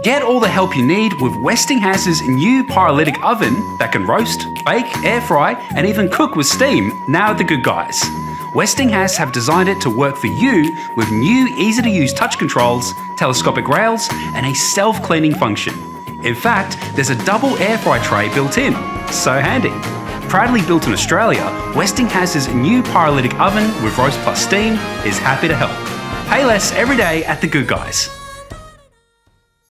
Get all the help you need with Westinghouse's new Pyrolytic oven that can roast, bake, air fry, and even cook with steam now at The Good Guys. Westinghouse have designed it to work for you with new easy-to-use touch controls, telescopic rails, and a self-cleaning function. In fact, there's a double air fry tray built in. So handy. Proudly built in Australia, Westinghouse's new Pyrolytic oven with roast plus steam is happy to help. Pay less every day at The Good Guys.